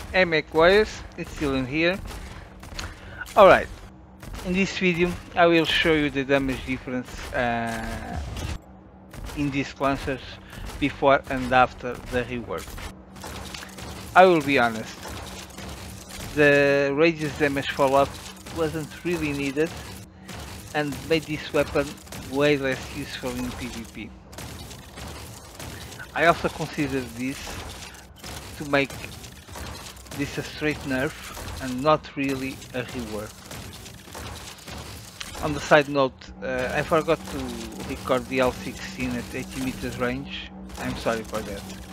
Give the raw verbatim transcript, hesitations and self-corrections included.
Hey McWires, it's Dylan here. Alright, in this video I will show you the damage difference uh, in these lancers before and after the rework. I will be honest, the Rage's damage follow-up wasn't really needed and made this weapon way less useful in PvP. I also consider this to make this a straight nerf and not really a rework. On the side note, uh, I forgot to record the L sixteen at eighty meters range. I'm sorry for that.